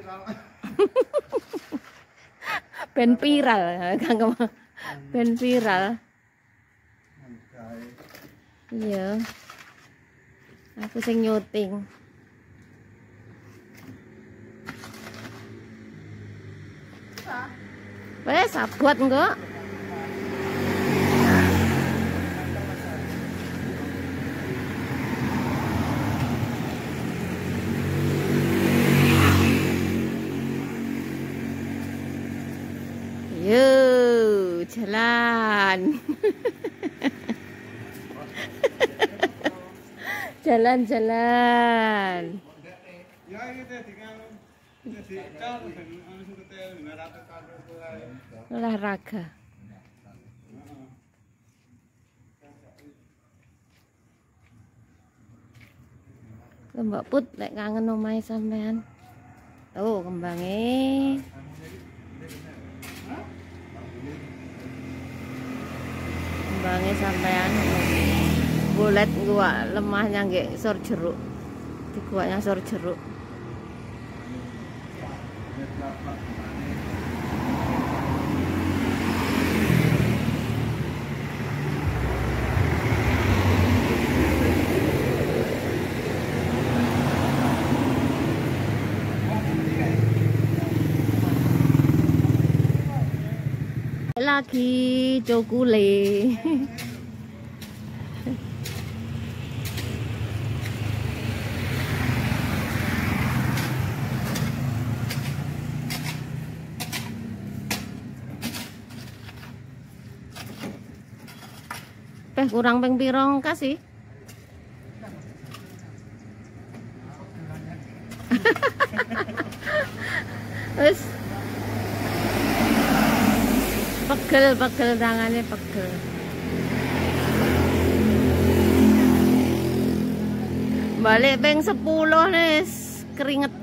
Ben viral, Kang Kemal. Ben viral. Iya. Aku sing nyuting. Wes abot enggak? Yo, jalan. Jalan-jalan. Olahraga. Mbak Put lek kangen omahe sampean. Tuh kembange. Kembange sampean. Bulet gua lemahnya nggih sor jeruk. Dikuaknya sor jeruk. Lagi cokule. Kurang ping pirong kasih. Wes pegel tangannya pegel. Balik ping 10 nih keringet.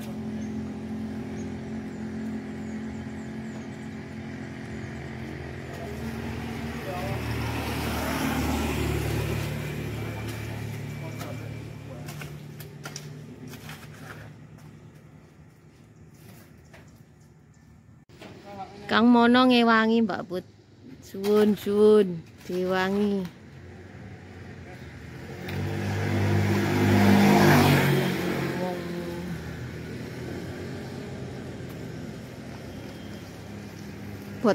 Kang Mono ngewangi Mbak Put. Suwun diwangi. Pot.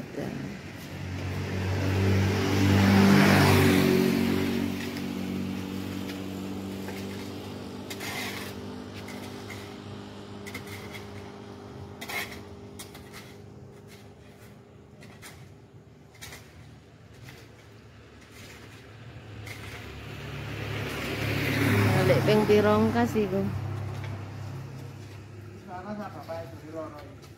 Ping pirong kasih ku.